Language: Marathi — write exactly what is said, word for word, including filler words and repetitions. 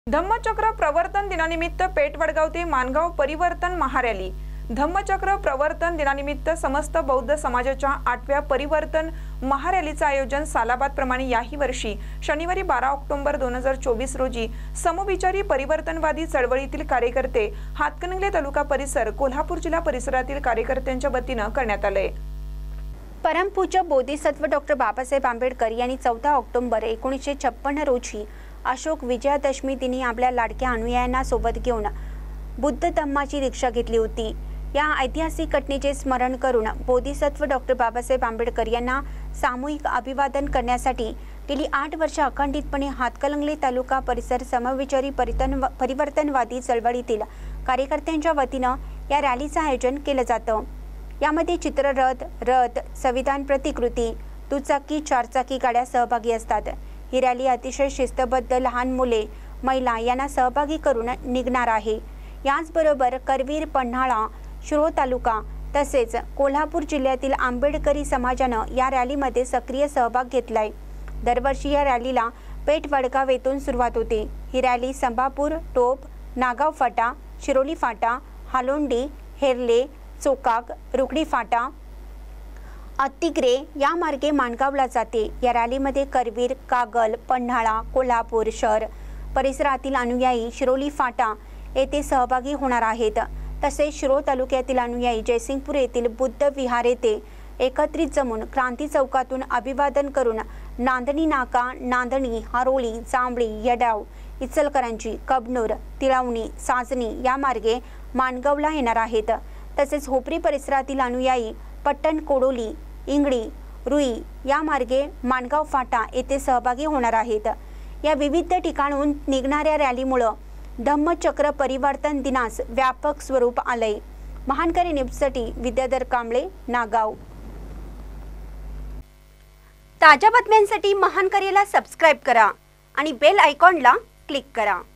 धम्मचक्र प्रवर्तन दिनानिमित्त पेठ वडगाव ते मानगाव परिवर्तन महारॅली। धम्मचक्र प्रवर्तन दिनानिमित्त समस्त बौद्ध समाजाच्या आठव्या परिवर्तन महारॅलीचे आयोजन सालाबाद प्रमाणे याही वर्षी शनिवारी बारा ऑक्टोबर दोन हजार चोवीस रोजी समविचारी परिवर्तनवादी चळवळीतील कार्यकर्ते हातकणंगले तालुका परिसर कोल्हापूर जिल्हा परिसरातील कार्यकर्त्यांच्या वतीने करण्यात आले। परमपूज्य बोधिसत्व डॉक्टर बाबासाहेब आंबेडकर यांनी चौदा ऑक्टोबर एकोणीसशे छप्पन्न रोजी अशोक विजयादशमी दिनी आपल्या लाडक्या अनुयायांना सोबत घेऊन बुद्ध धम्माची दीक्षा घेतली होती। या ऐतिहासिक घटनेचे स्मरण करून बोधिसत्व डॉक्टर बाबासाहेब आंबेडकर यांना सामूहिक अभिवादन करण्यासाठी गेली आठ वर्ष अखंडितपणे हातकणंगले तालुका परिसर समविचारी परिवर्तनवादी चळवळीतील कार्यकर्त्यांच्या वतीने या रॅलीचे आयोजन केले जातं। यामध्ये चित्ररथ, रथ, संविधान प्रतिकृती, दुचाकी, चारचाकी गाड्या सहभागी असतात। ही रॅली अतिशय शिस्तबद्ध लहान मुले, महिला यांना सहभागी करून निघणार आहे। याचबरोबर करवीर, पन्हाळा, शिरोळ तालुका तसेच कोल्हापूर जिल्ह्यातील आंबेडकरी समाजाने या रॅलीमध्ये सक्रिय सहभाग घेतलाय। दरवर्षी या रॅलीला पेठ वडगाव येथून सुरुवात होते। ही रॅली संभापूर, टोप, नागाव फाटा, शिरोली फाटा, हालोंडी, हेरले, चोकाक, रुकडी फाटा, अत्तिग्रे या मार्गे माणगावला जाते। या रॅलीमध्ये करवीर, कागल, पन्हाळा, कोल्हापूर शहर परिसरातील अनुयायी शिरोली फाटा येथे सहभागी होणार आहेत। तसेच शिरोळ तालुक्यातील अनुयायी जयसिंगपूर येथील बुद्ध विहार येथे एकत्रित जमून क्रांती चौकातून अभिवादन करून नांदणी नाका, नांदणी, हरोळी, जांभळी, यडाव, इचलकरंजी, कबनूर, तिळवणी, साजणी या मार्गे माणगावला येणार आहेत। तसेच होपरी परिसरातील अनुयायी पट्टण, कोडोली, इंगडी, रुई या मार्गे माणगाव फाटा येथे सहभागी होणार आहेत। या विविध ठिकाणून निघणाऱ्या रॅलीमुळे धम्मचक्र परिवर्तन दिनास व्यापक स्वरूप आले। महानकरी न्यूजसाठी विद्याधर कांबळे, नागाव। ताज्या बातम्यांसाठी महानकरीला सबस्क्राइब करा आणि बेल आयकॉनला क्लिक करा।